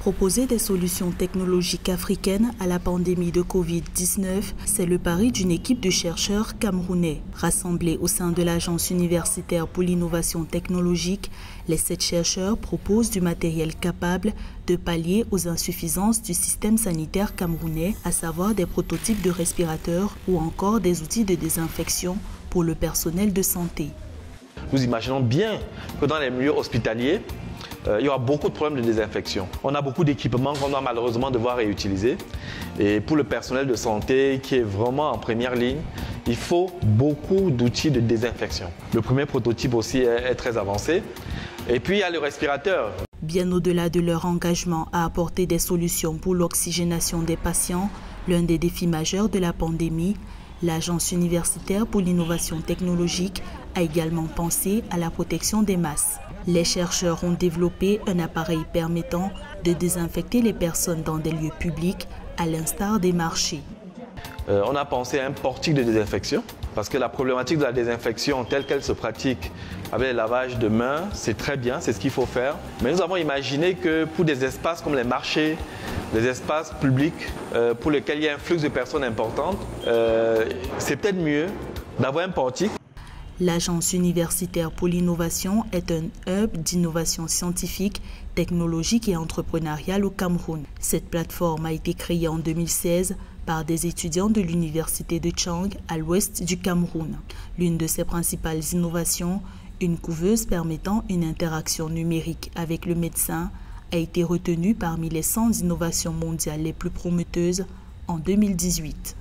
Proposer des solutions technologiques africaines à la pandémie de Covid-19, c'est le pari d'une équipe de chercheurs camerounais. Rassemblés au sein de l'Agence universitaire pour l'innovation technologique, les 7 chercheurs proposent du matériel capable de pallier aux insuffisances du système sanitaire camerounais, à savoir des prototypes de respirateurs ou encore des outils de désinfection pour le personnel de santé. Nous imaginons bien que dans les milieux hospitaliers, il y aura beaucoup de problèmes de désinfection. On a beaucoup d'équipements qu'on va malheureusement devoir réutiliser. Et pour le personnel de santé qui est vraiment en première ligne, il faut beaucoup d'outils de désinfection. Le premier prototype aussi est très avancé. Et puis il y a le respirateur. Bien au-delà de leur engagement à apporter des solutions pour l'oxygénation des patients, l'un des défis majeurs de la pandémie, l'Agence universitaire pour l'innovation technologique a également pensé à la protection des masses. Les chercheurs ont développé un appareil permettant de désinfecter les personnes dans des lieux publics, à l'instar des marchés. On a pensé à un portique de désinfection, parce que la problématique de la désinfection telle qu'elle se pratique avec le lavage de mains, c'est très bien, c'est ce qu'il faut faire. Mais nous avons imaginé que pour des espaces comme les marchés, les espaces publics pour lesquels il y a un flux de personnes importantes, c'est peut-être mieux d'avoir un portique. L'Agence universitaire pour l'innovation est un hub d'innovation scientifique, technologique et entrepreneuriale au Cameroun. Cette plateforme a été créée en 2016 par des étudiants de l'université de Tchang à l'ouest du Cameroun. L'une de ses principales innovations, une couveuse permettant une interaction numérique avec le médecin, a été retenue parmi les 100 innovations mondiales les plus prometteuses en 2018.